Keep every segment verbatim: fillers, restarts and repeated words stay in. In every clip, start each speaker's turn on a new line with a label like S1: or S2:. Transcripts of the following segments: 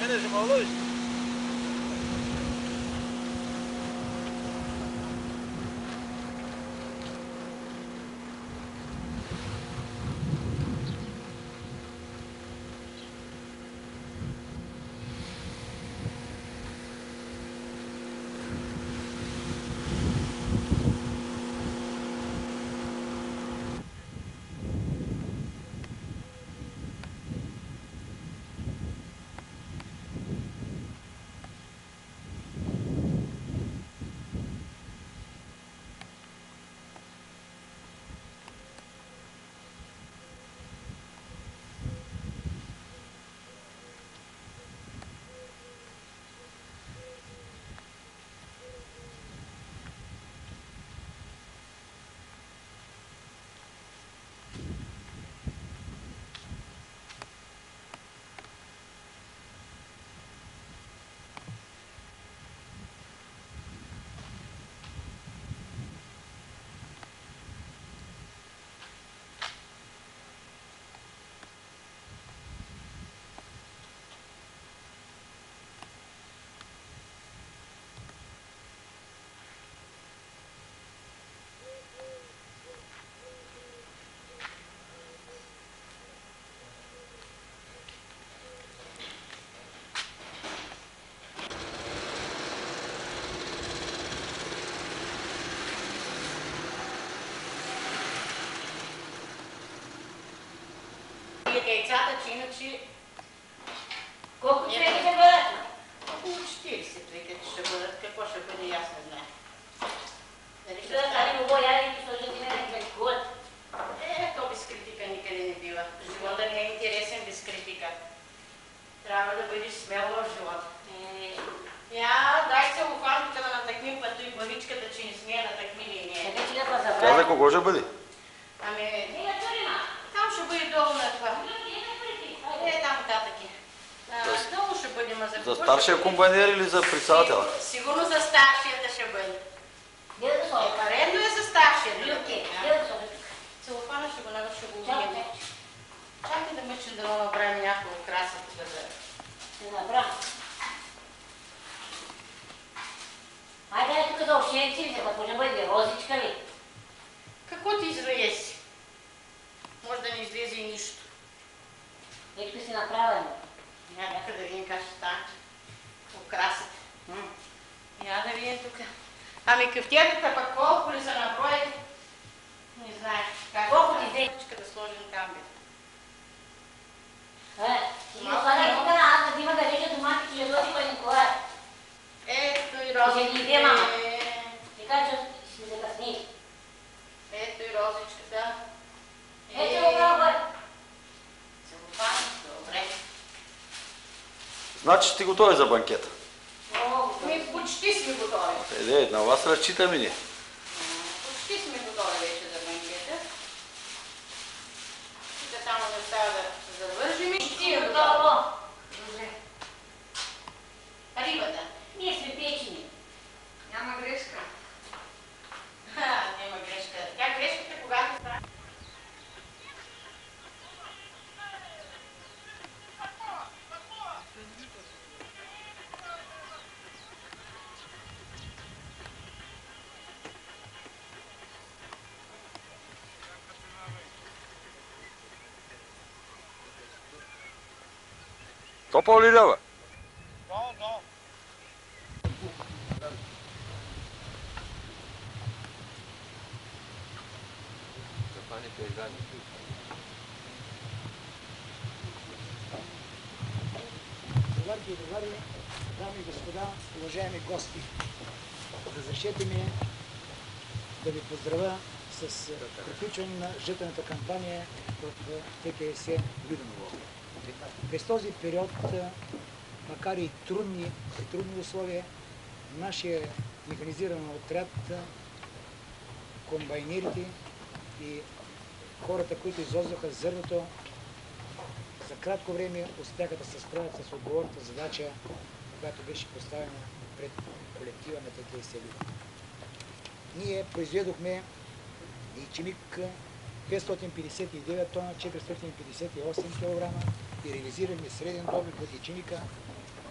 S1: Айде, ще ме лъжиш.
S2: Яйцата, че иначе... Колко човека ще бъдат? Около четиридесет века ще бъдат. Какво ще бъде, аз не знам. Дали ще стане? Много ядени, защото ти не критикуват. Е, то без критика никъде не бива. Живота не е интересен без критика. Трябва да бъдеш смел в живота. Я, дай се ухванката да натъкмим пъто и главичката, че не смея натъкми ли не. Така че да па забравя.
S1: Тя за кого ще бъде?
S2: Ами... Там ще бъде долу на това. Е, там татък е. Долу ще бъде, ма за...
S1: За старшия комбайнер или за председателя?
S2: Сигурно за старшията ще бъде. Редно е за старшията. Целофана ще го навърши, ще го убием. Чакай да мъчим да направим някакво украса тук за... Ще направим. Айде тук да общеници ли, като не бъде розичка ли? Какво ти излезе? Може да не излезе и нищо. Ето си направено. Я нека да видим как ще стане. Украсите. Я да видим тук. Ами къвтията пък колко ли са наброени? Не знаеш. Колко ти взе? Да сложим камбия. Е, и остане тук на аз да има да режа домати, че ще дойде па Николай. Ето и розичката. Ще ни иде, мама. Така че ще се закъсни. Ето и розичката. Ето го пробвай. Целофан, добре.
S1: Значи сте готови за банкета?
S2: Ми почти сме готови.
S1: Еде, на вас разчитаме ни.
S2: Почти сме готови вече за банкета. Тук само да става да завържим и ще е готово. Рибата. Ние сме печени. Няма грешка. Ха, няма грешка. Тя грешката когато стане.
S1: Топъл ли дава?
S3: Долу, долу.
S4: Товарки и товари, дами и господа, уважаеми гости, разрешете ми да ви поздравя с приключване на жътвената кампания в Т К С Виденово. През този период, макар и трудни, и трудни условия, нашия механизиран отряд, комбайнерите и хората, които извозваха зърното, за кратко време успяха да се справят с отговорната задача, която беше поставена пред колектива на Т К С Виденово. Ние произведохме ечемик петстотин петдесет и девет тона, четиристотин петдесет и осем килограма и реализирахме среден добив от ечемика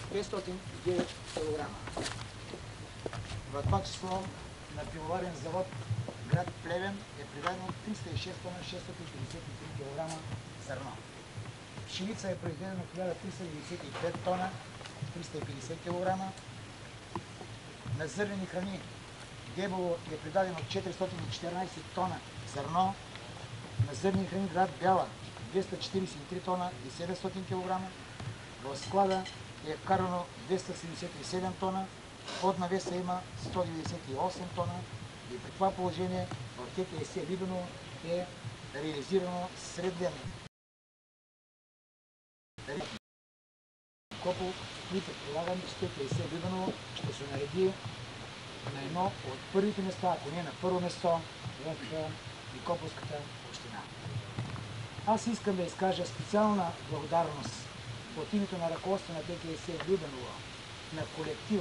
S4: петстотин и девет килограма. В това число на пивоварен завод град Плевен е придадено триста и шест тона, шестстотин петдесет и три килограма зърно. Пшеница е произведено хиляда триста деветдесет и пет тона, триста и петдесет килограма. На зърнени храни Дебово е придадено четиристотин и четиринадесет тона зърно. На зърнени храни град Бяла двеста четиридесет и три тона и седемстотин килограма. В склада е вкарано двеста седемдесет и седем тона, под навеса има сто деветдесет и осем тона и при това положение в Т П С Видоново е реализирано среден Копол, които прилагаме с Т П С Видоново, ще се нареди на едно от първите места, ако не на първо место в Никополската община. Аз искам да изкажа специална благодарност от името на ръководство на Т П С Видоново, на колектива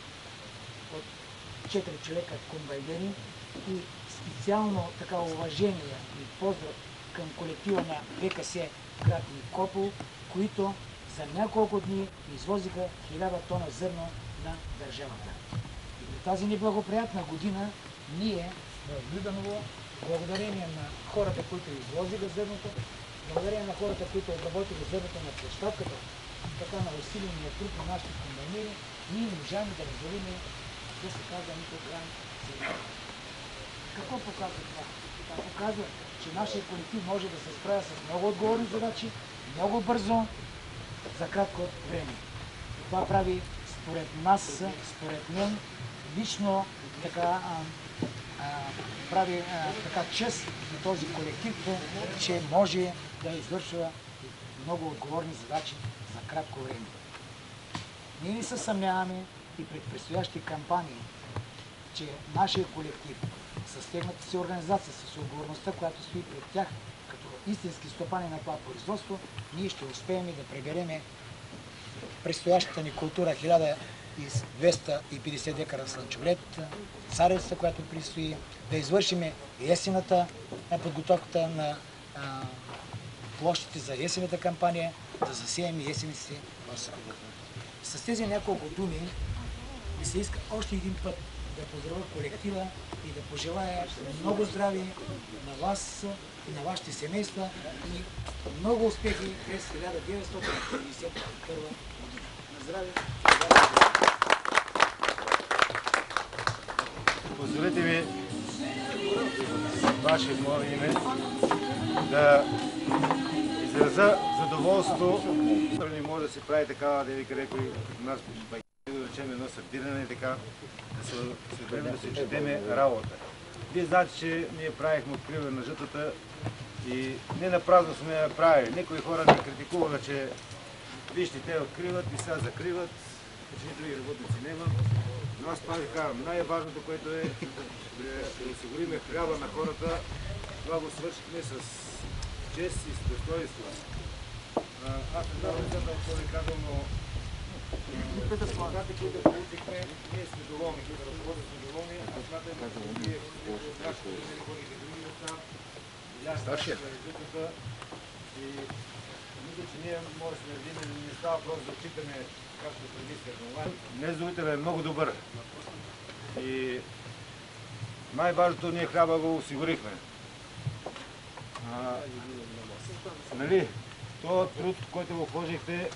S4: от четири човека комбайнери и специално така уважение и поздрав към колектива на В К С град Никопол, които за няколко дни извозиха хиляда тона зърно на държавата. И при тази неблагоприятна година ние в Видоново, благодарение на хората, които извозиха зърното, благодарение на хората, които обработили зърното на площадката, така на усиления труд на нашите комбайнери, ние можахме да разделим, да се казва, нито грам зърно. Какво показва това? Това показва, че нашия колектив може да се справя с много отговорни задачи, много бързо, за кратко време. Това прави според нас, според мен, лично така, а, а, прави а, така чест на този колектив, че може да извършва много отговорни задачи за кратко време. Ние не се съмняваме и пред предстоящи кампании, че нашия колектив с техната си организация, с отговорността, която стои пред тях, като истински стопани на това производство, ние ще успеем да пребереме предстоящата ни култура хиляда двеста и петдесет декара слънчоглед, царевица, която предстои, да извършим есената подготовката на а, площите за есената кампания, да засеем есениците в срока. С тези няколко думи ми се иска още един път да поздравя колектива и да пожелая много здраве на вас и на вашите семейства и много успехи през хиляда деветстотин деветдесет и първа година. На здраве!
S3: Позволете ми ваше мое име да изразя задоволство. Не може да се прави така, да ви къде при нас да речем едно събиране, така да се съберем, да се четеме работа. Вие знаете, че ние правихме откриване на жътата и не на празно сме я правили. Някои хора ни критикуваха, че вижте, те откриват и сега закриват, че други работници няма. Но аз пак казвам, най-важното, което е да осигурим хляба на хората, това го свършихме с чест и с достоинство. Аз не знам какво ви казвам, но резултатите, които получихме, ние сме доволни, които ръководят сме доволни, аз смятам, че вие от нашите ходите други места, видяхте резултата и мисля, че ние може да сме един, не става просто да отчитаме както преди съревнования. Днес е много добър и най-важното ние хляба го осигурихме. А, нали, този труд, който го вложихте,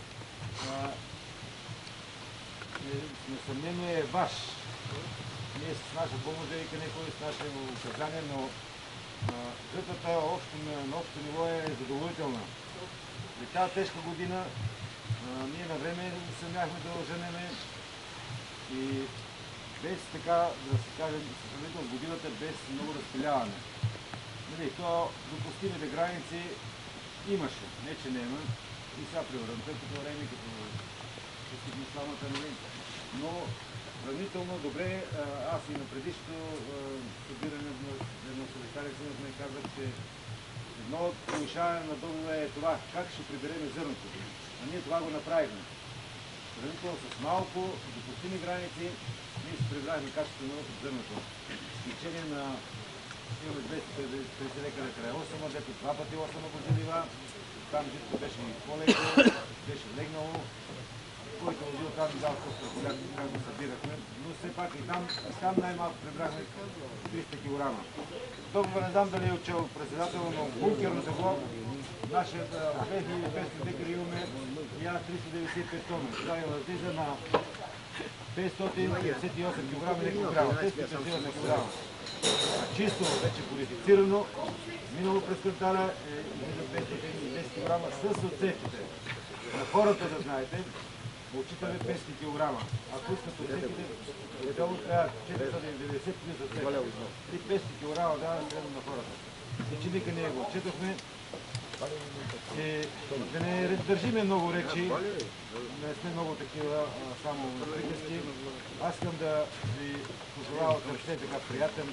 S3: несъмнение е ваш. Ние с наша помощ да вика някой с наше указание, но жътвата на общо ниво е задоволителна. При тази тежка година а, ние на време се мяхме да оженеме и без така, да се кажем, сравнително с годината, без много разпиляване. Нали, то допустимите граници имаше, не че няма. И сега превърната като време, като изтигни славната новинка. Но сравнително добре, аз и на предишното събиране на едно съветарите ми казах, че едно от повишаване на договора е това, как ще приберем зърното. А ние това го направихме. Сравнително с малко, допустими граници, ние се прибрахме качествено зърното. Изключение на имаме двеста и петдесет декара край осема, дето два пъти осема го залива. Там житко беше и по-леко, беше легнало. който е бил там и дал колко колядки, как го събирахме, но все пак и там, там най-малко прибрахме триста килограма. Толкова не знам дали е учил председател, но бункерно тегло, нашия две хиляди и петстотин декари имаме и аз триста деветдесет и пет тона. Това е възлиза на петстотин петдесет и осем килограма и някакво грама. петстотин петдесет и осем килограма. Чисто, вече кодифицирано, минало през квартала е петстотин и десет килограма с отсечите. На хората да знаете, отчитаме петстотин килограма. Ако искат отсечите, отделно трябва четиристотин и деветдесет плюс отсечите. И петстотин килограма дава средно на хората. И че нека ние го отчитахме. И да не държиме много речи, не сме много такива само приказки. Аз искам да ви пожелая от сърце така приятен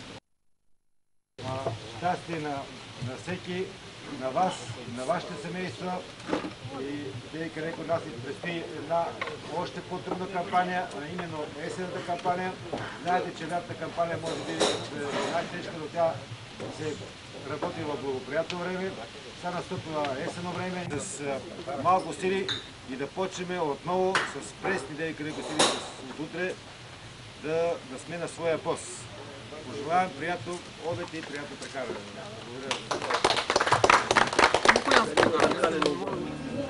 S3: щастие на, на всеки, на вас, на вашите семейства. И тъй като нас ни предстои една още по-трудна кампания, а именно есенната кампания. Знаете, че лятната кампания може да е най-тежка, но тя се работи в благоприятно време. Сега настъпва есенно време с малко сили и да почнем отново с пресни идеи, където сили от утре да, да сме на своя пост. Пожелавам приятно обед и приятно прекарване. Благодаря.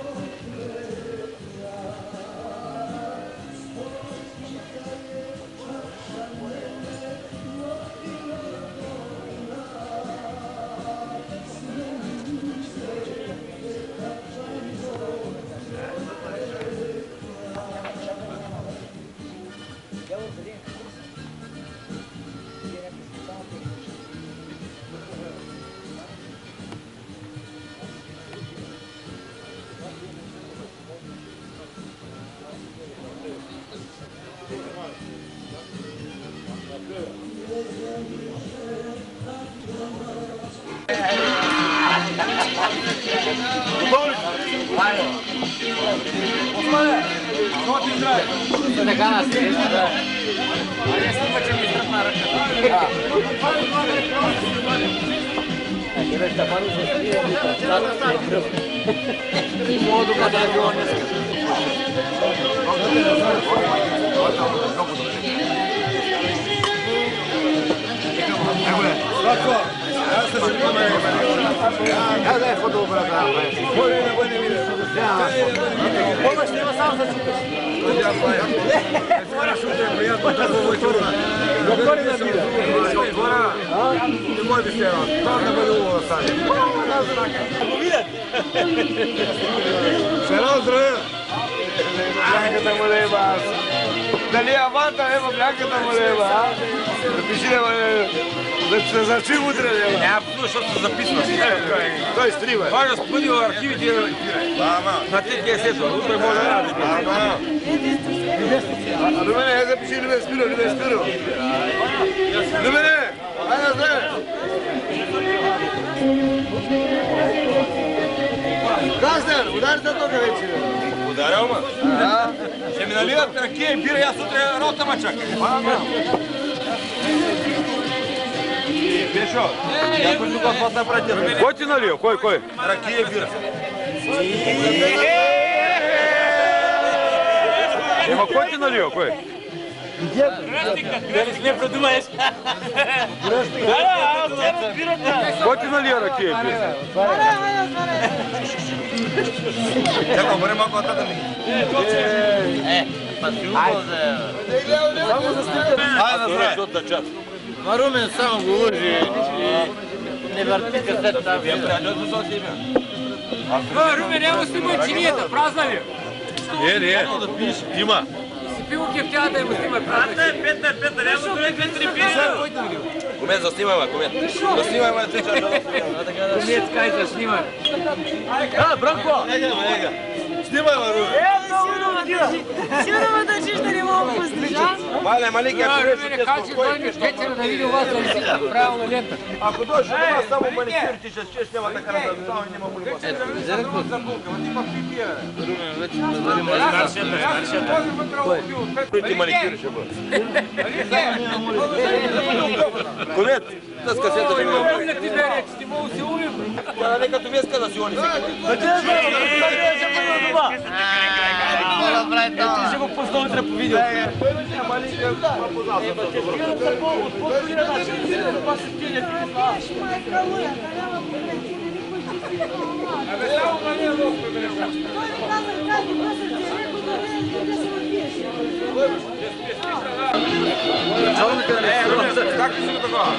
S5: Така нас е, да. А не снима, че ми изтръпна ръката. Къде ще пари се скрие, да е кръв. Мога докато е било днеска. Сладко! Аз се шукаме. Я да е по-добра, да. Кой не бъде не виде? Помаш няма сам се чукаш. Това шуте е приятно, такова е чуна. Затвори на бида. Отвора. Не може да се това да бъде улова да стане. Ако видят. Шарал, здраве. Блянката му леба аз. Дали аванта ева блянката му леба, а? Напиши леба, да се зачим утре леба. Няма пътно, защото се записва. Той стрима. Може да спъди в архивите и на тетия сетва. Утре може да ради. Любене, я запиши Любен Спиро, Любен Спиро. Любене, айде да здраве. Краснер, удари за тока вече. Ударял ма? Да. Ще ми наливат ракия и бира и аз утре работа ма чака. Пешо, някой тук от вас напрати. Кой ти налива? Кой, кой? Ракия и бира. Ема кой ти налива? Кой? Дали си не продумаеш? Кой ти налива ракия и бира? Чакай, бъде малко атата ми. Е, па си убал за... Само за стиката. Айде да здраве. Ма Румен само го лъжи и не върти касет там. Вие приятел да се имя. А, Румен, няма снимай чинията, празна ли? Не, не, има. Си пил кефтяна да има снимай празна. Петър, Петър, Петър, няма да не три пири. Комет, заснимай ма, Комет. Заснимай ма, ти чаш. Комет, кай да снимай. А, Бранко! Нега, нега. Снимай ма, Румен. Е, много добре. Сигурно ме държиш да не мога пустиш, а? Мале, малик, ако не качи, дойдеш вечера да види вас да си правилна лента. Ако дойдеш до вас само маникюрите, ще чеш, няма така да само и няма болива. Ето, за какво? Румен, вече да дадем маршета, маршета. Кой? Ти маникюри ще бъде. Комет, да с касета да има. Помня ти берег, ти мога си умим. Да, нека това иска да си они. Да ти да знам, да ти да се бъде дома. направи това.
S6: Ти ще го пусна утре по видео.
S5: Ама ли как ма познал съм това добро.
S6: От по-добрия начин, това ще стине.
S3: Абе, само ма не много пребележа.
S1: Началника не е,
S3: Как ли си го такова?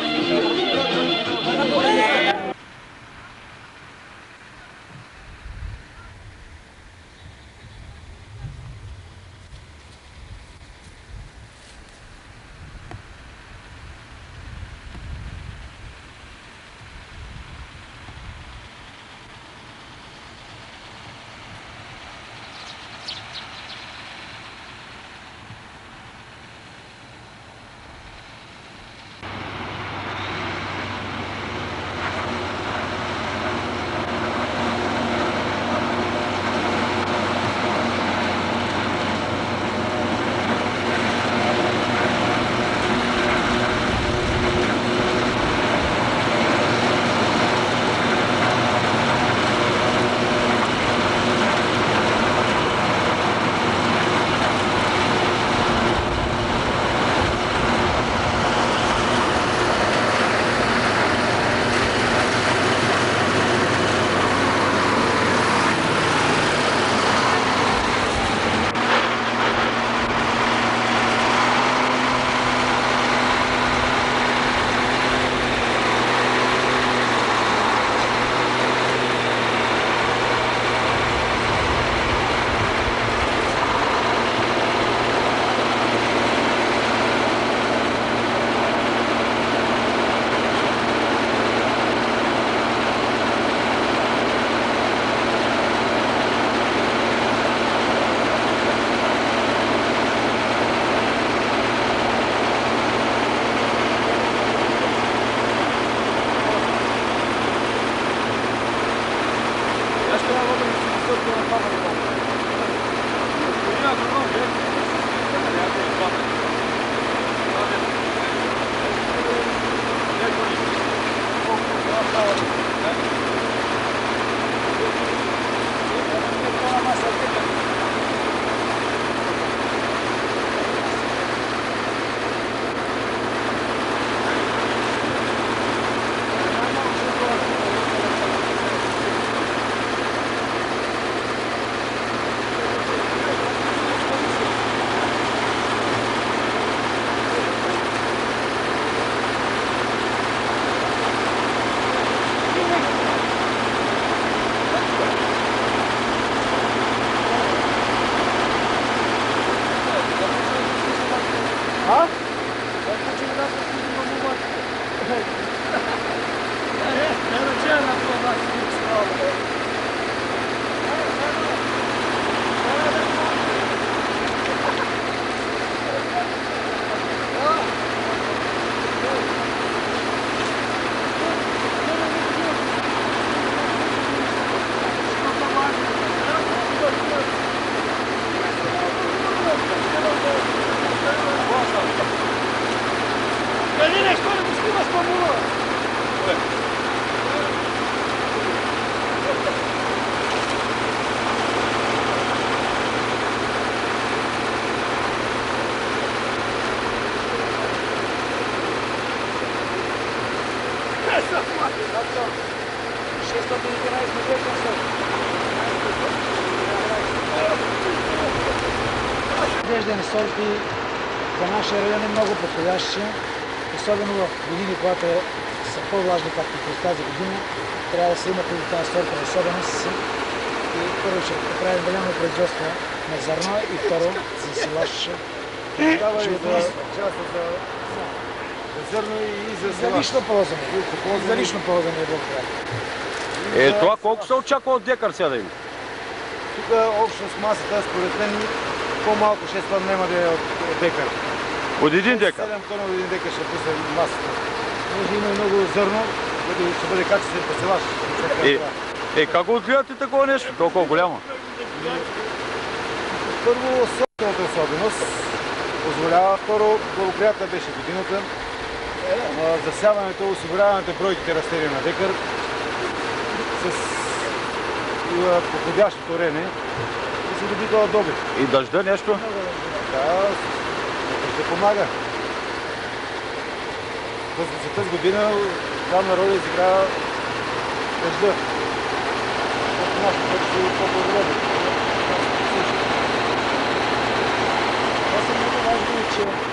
S4: Отглеждане сорти за нашия район е много подходящи, особено в години, когато са по-влажни, както през тази година. Трябва да се има преди тази сорта особеност и първо ще направим голямо производство на зърно и второ за силаш.
S3: Дава и за част за зърно и за
S4: За
S3: силаш.
S4: лично ползване. За лично ползване е благодаря.
S1: Е, това колко се очаква от декар сега да има?
S3: Тук общност масата, според мен, по-малко шест тона няма да е от декар.
S1: От един декар?
S3: седем тона от един декар ще пусне масата. Може има и много зърно, което ще бъде качествен пасилаш.
S1: Е, е, как го отгледате такова нещо, толкова голямо?
S3: Първо, собствената особеност позволява, второ, благоприятна беше годината. Засяването, осигуряването бройките растения на декар с подходящото рене. И се доби този добив.
S1: И дъжда нещо?
S3: Да, ще помага. За тази година главна роля изигра дъжда. Нашето път ще е по-добре.
S4: Това са много важно, че